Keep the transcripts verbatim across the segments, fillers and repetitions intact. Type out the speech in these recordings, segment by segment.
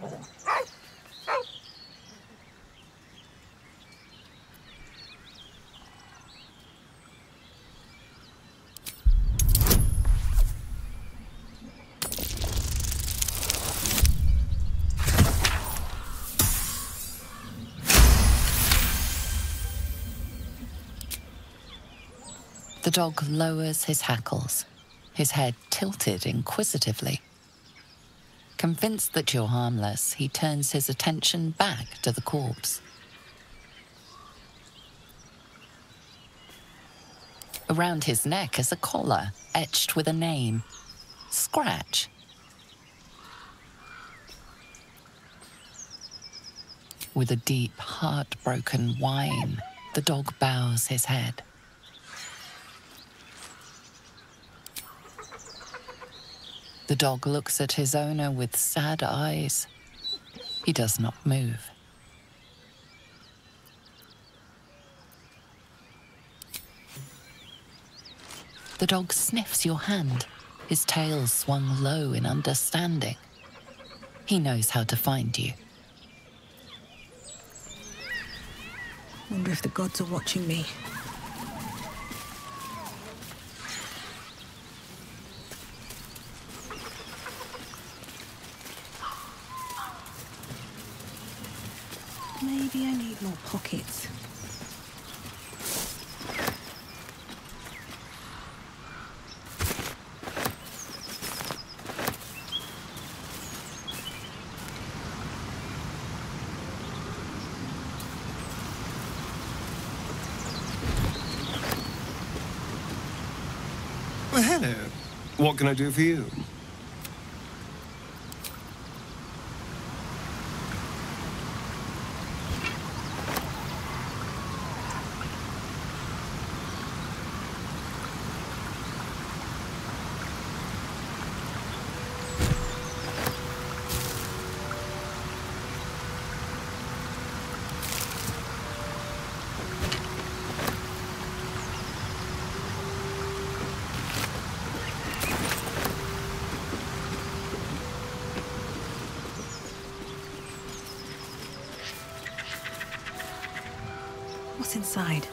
The dog lowers his hackles, his head tilted inquisitively. Convinced that you're harmless, he turns his attention back to the corpse. Around his neck is a collar etched with a name, Scratch. With a deep, heartbroken whine, the dog bows his head. The dog looks at his owner with sad eyes. He does not move. The dog sniffs your hand, his tail swung low in understanding. He knows how to find you. Wonder if the gods are watching me. Maybe I need more pockets. Well, hello. What can I do for you? What's inside?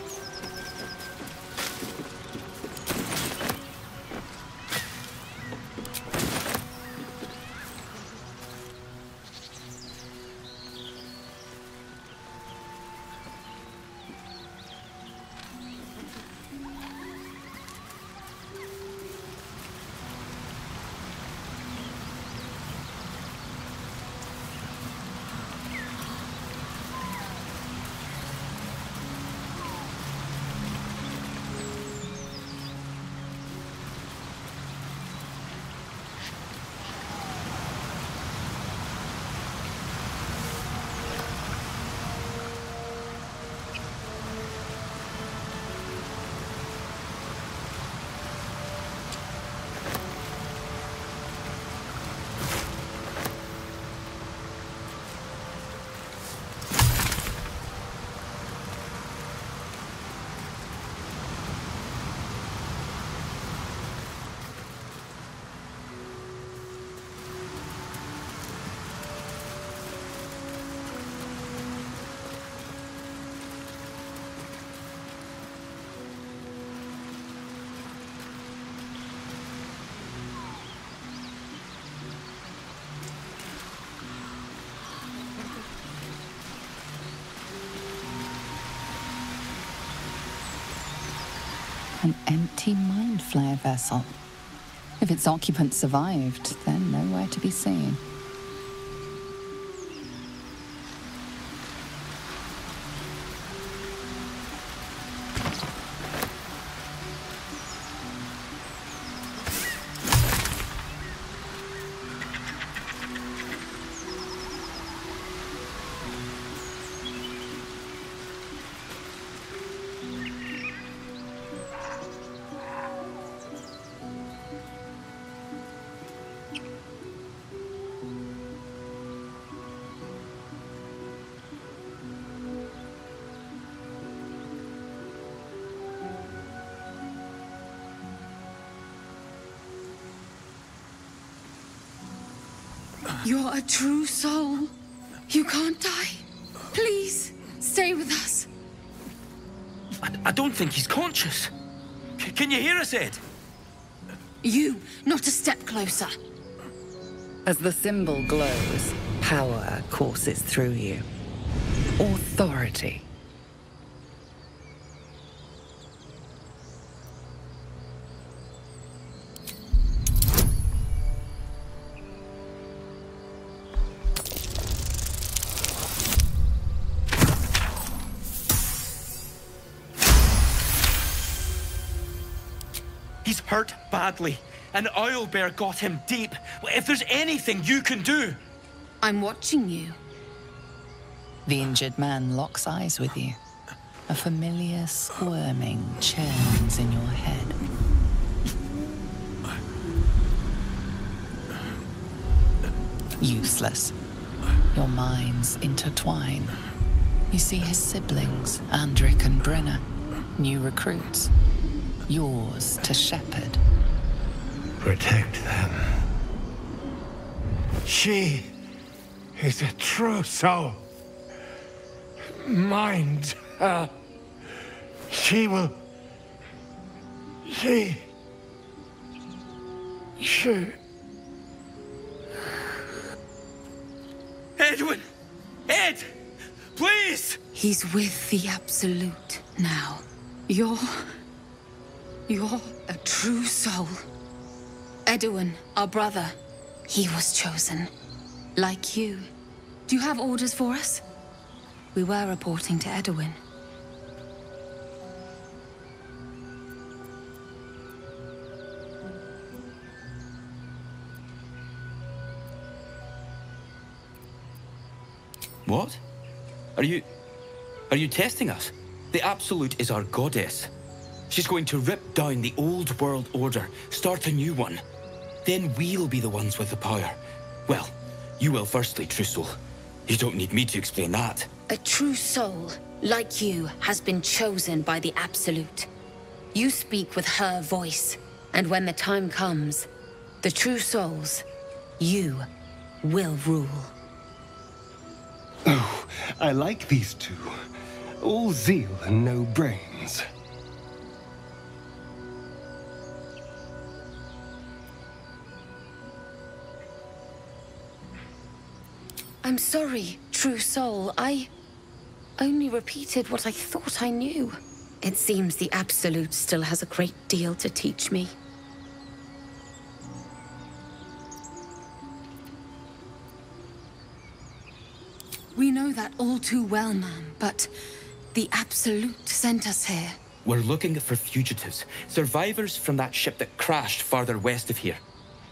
An empty Mind Flayer vessel. If its occupant survived, then nowhere to be seen. You're a true soul. You can't die. Please, stay with us. I, I don't think he's conscious. C can you hear us, Ed? You, not a step closer. As the symbol glows, power courses through you. Authority. He's hurt badly. An owlbear got him deep. If there's anything you can do... I'm watching you. The injured man locks eyes with you. A familiar squirming churns in your head. Useless. Your minds intertwine. You see his siblings, Andric and Brenna. New recruits. Yours to shepherd. Protect them. She is a true soul. Mind her. She will... She... She... Edwin! Ed! Please! He's with the Absolute now. You're... You're a true soul. Edwin, our brother, he was chosen. Like you. Do you have orders for us? We were reporting to Edwin. What? Are you... Are you testing us? The Absolute is our goddess. She's going to rip down the old world order, start a new one. Then we'll be the ones with the power. Well, you will firstly, true soul. You don't need me to explain that. A true soul, like you, has been chosen by the Absolute. You speak with her voice, and when the time comes, the true souls, you will rule. Oh, I like these two. All zeal and no brains. I'm sorry, true soul. I only repeated what I thought I knew. It seems the Absolute still has a great deal to teach me. We know that all too well, ma'am, but the Absolute sent us here. We're looking for fugitives, survivors from that ship that crashed farther west of here.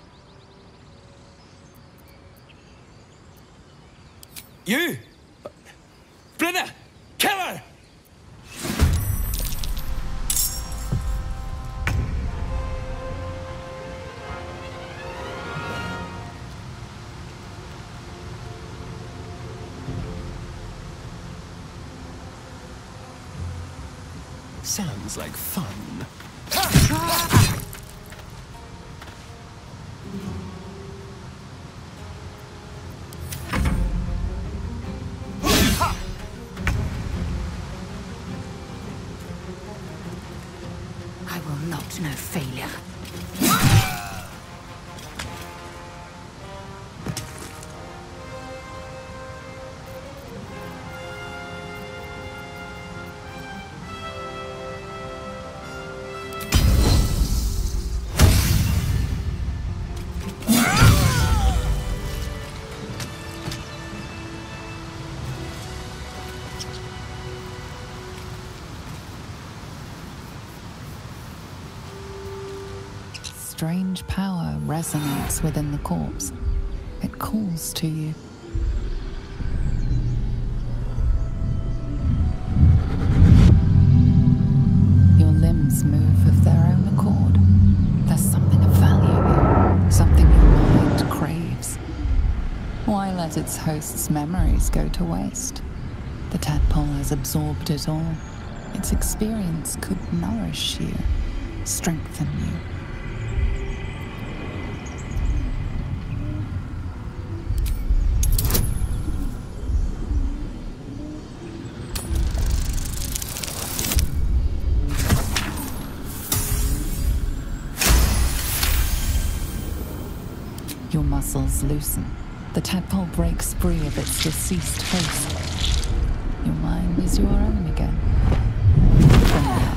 You! Brenna! Kill her! Sounds like fun. I will not know failure. Strange power resonates within the corpse. It calls to you. Your limbs move of their own accord. There's something of value here, something your mind craves. Why let its host's memories go to waste? The tadpole has absorbed it all. Its experience could nourish you, strengthen you. Your muscles loosen. The tadpole breaks free of its deceased host. Your mind is your own again. For now.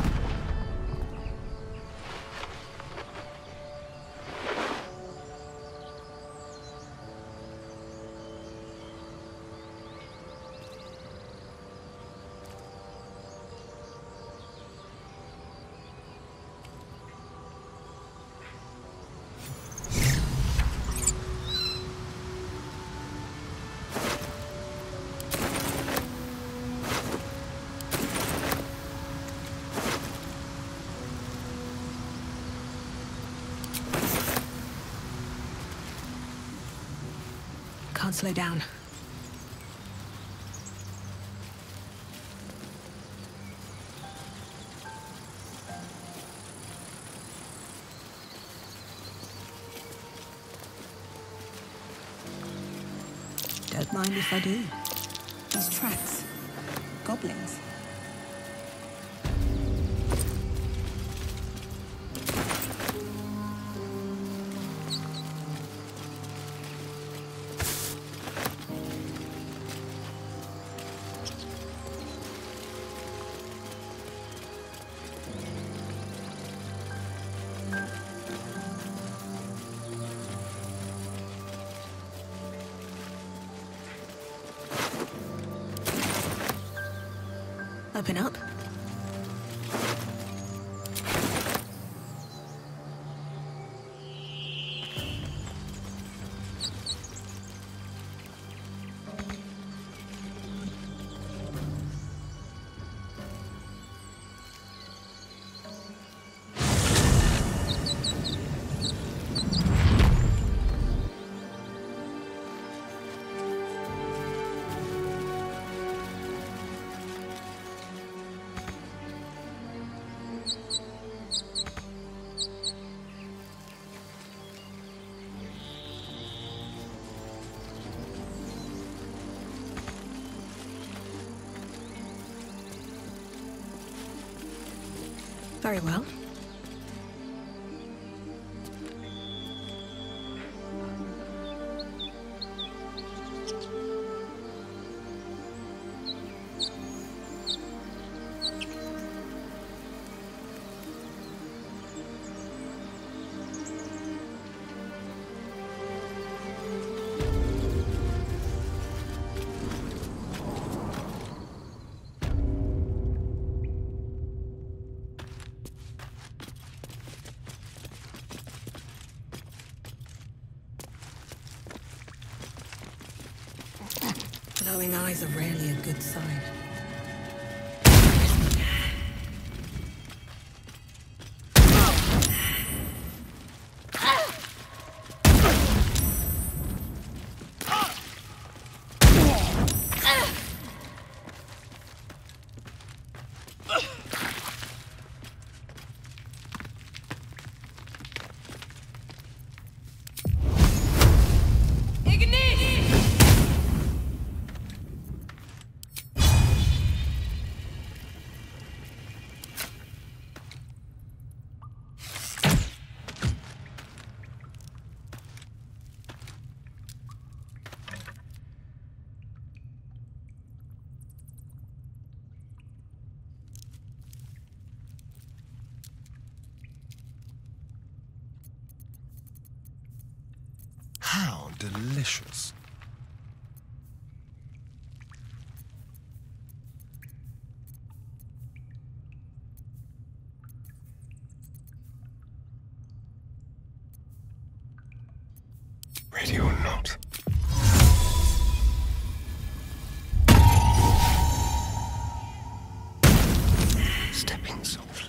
Can't slow down. Don't mind if I do. Those tracks. Goblins. Open up. Very well. Glowing eyes are rarely a good sign. How delicious. Ready or not. Stepping softly.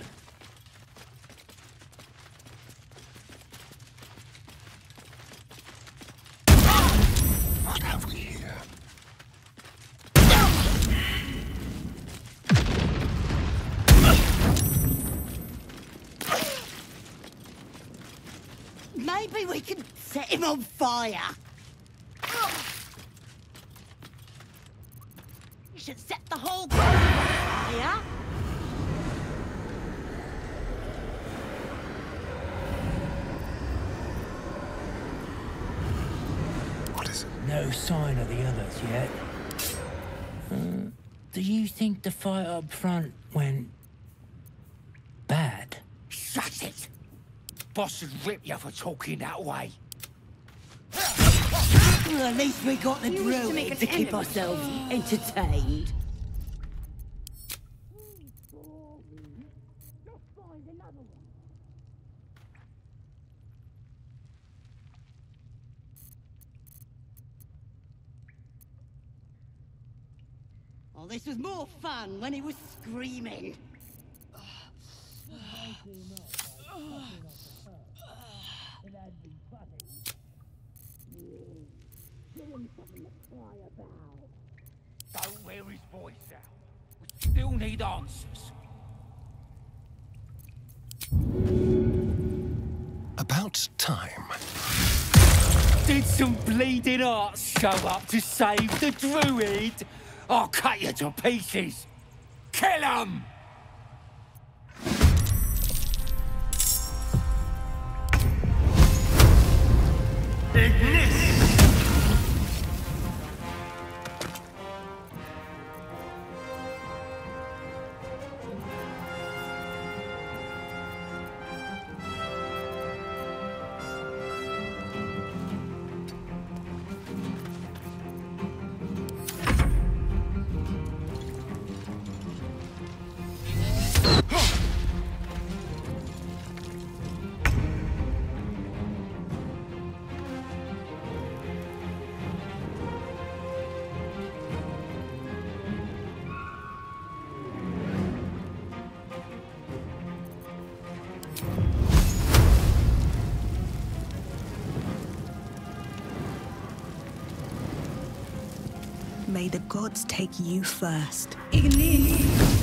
What have we here? Maybe we can set him on fire. You should set the whole place on fire. No sign of the others yet. Uh, do you think the fight up front went bad? Shut it! Boss would rip you for talking that way. Well, at least we got the You wish to make druid a to keep tenant. ourselves entertained. Oh, this was more fun when he was screaming. Don't wear his voice out. We still need answers. About time. Did some bleeding arts show up to save the druid? I'll cut you to pieces. Kill him! Ignis! May the gods take you first. Ignis!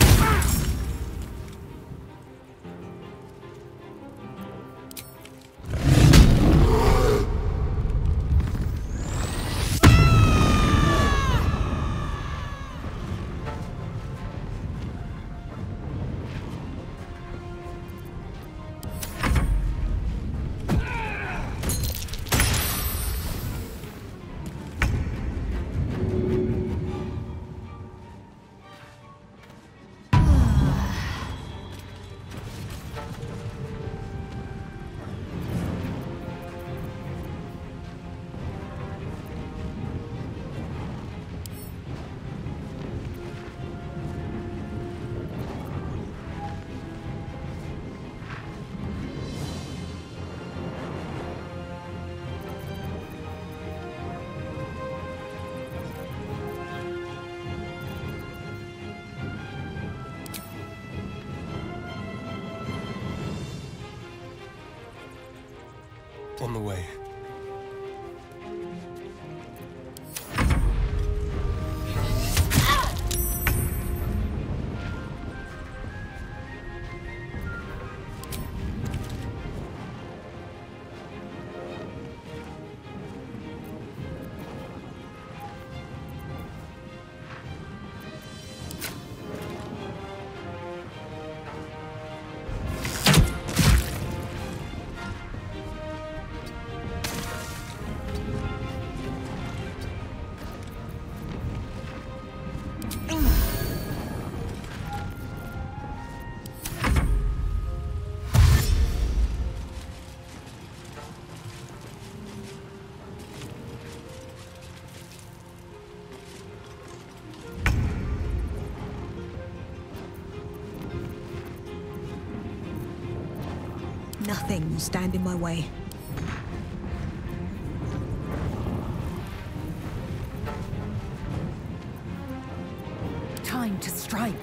On the way. Nothing will stand in my way. Time to strike.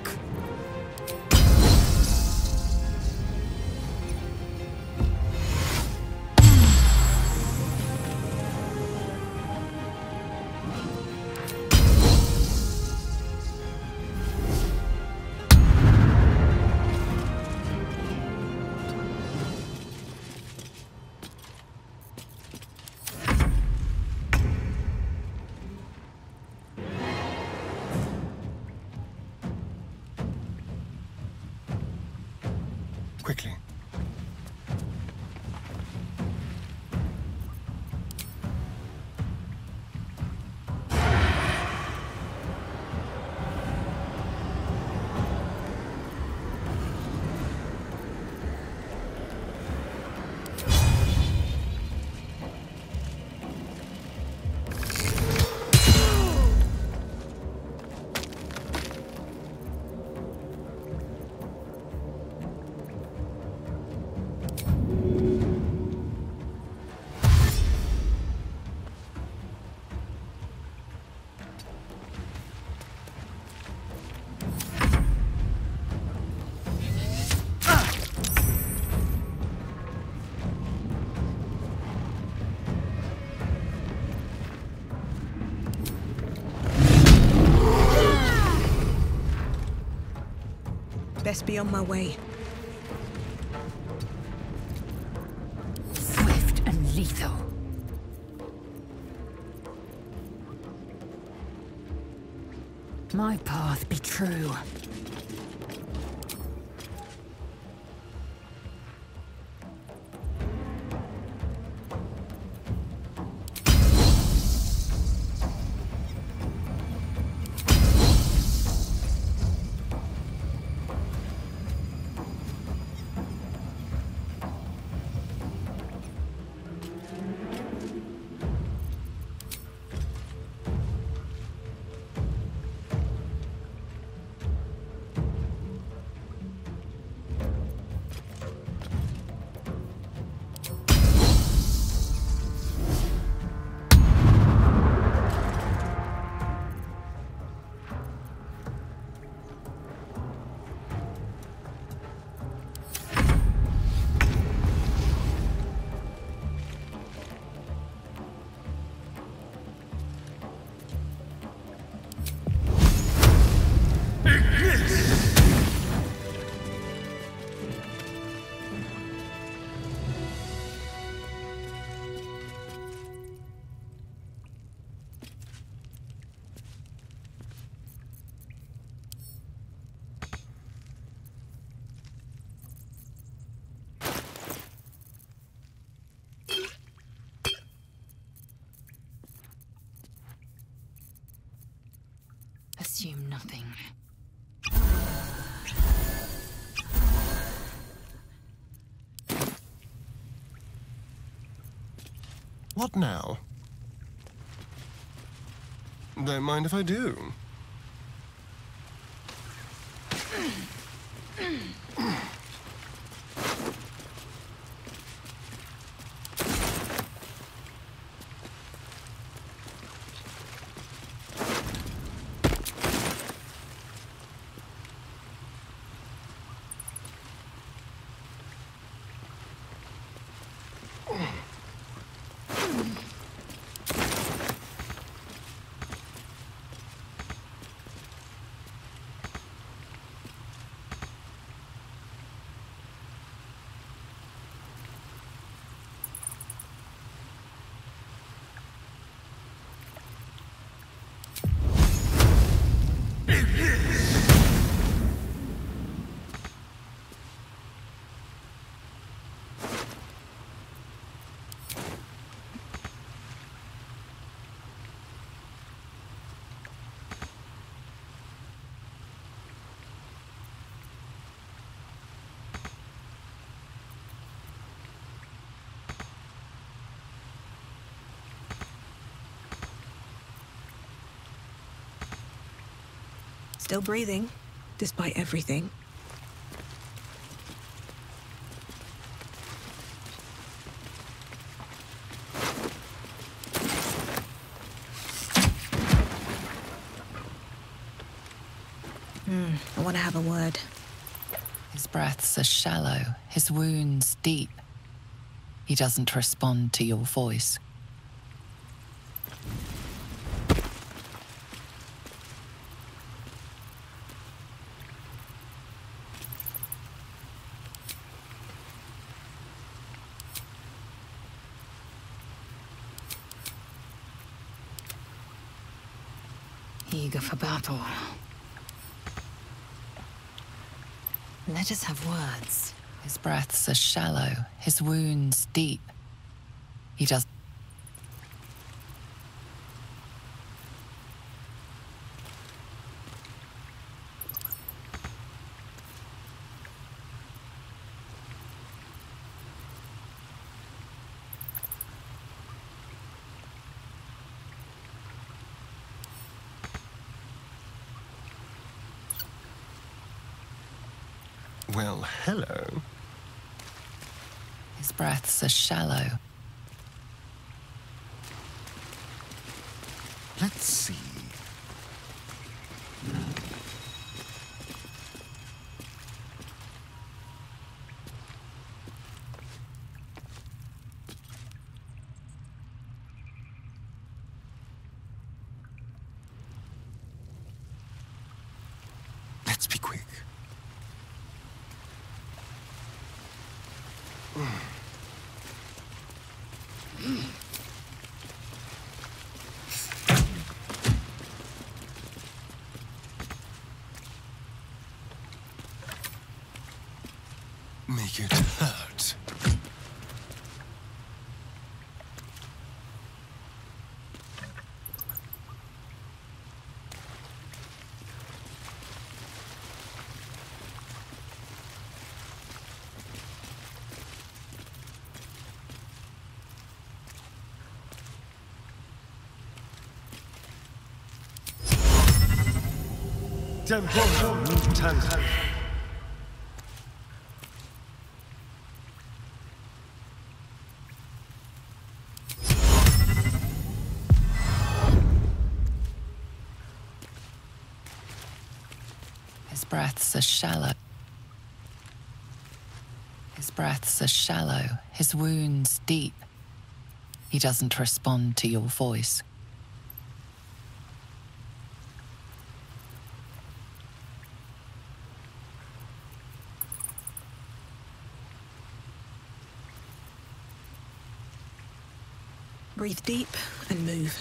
Best be on my way. Swift and lethal. My path be true. Assume nothing. What now? Don't mind if I do. Still breathing, despite everything. Hmm, I want to have a word. His breaths are shallow, his wounds deep. He doesn't respond to your voice. Eager for battle. Let us have words. His breaths are shallow, his wounds deep. He does. Well, hello. His breaths are shallow. Let's see. Let's be quick. Make it hurt. Tempo mutant. His breaths are shallow. His breaths are shallow, his wounds deep. He doesn't respond to your voice. Breathe deep and move.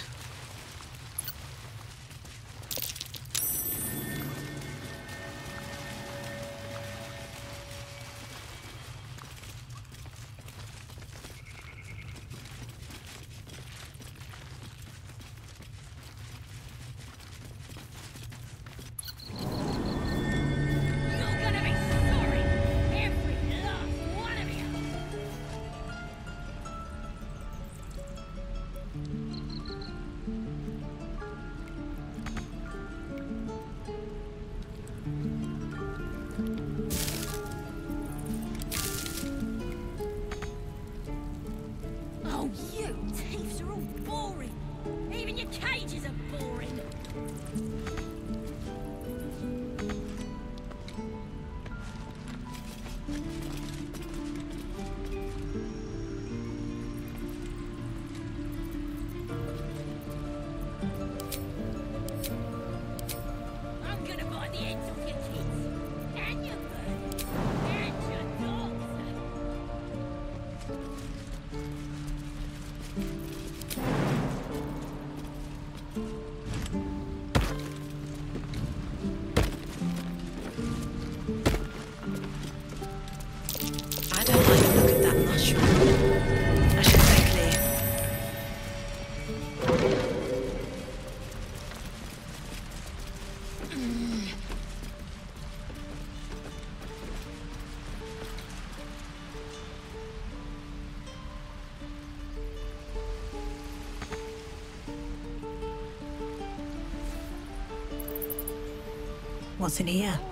What's in here?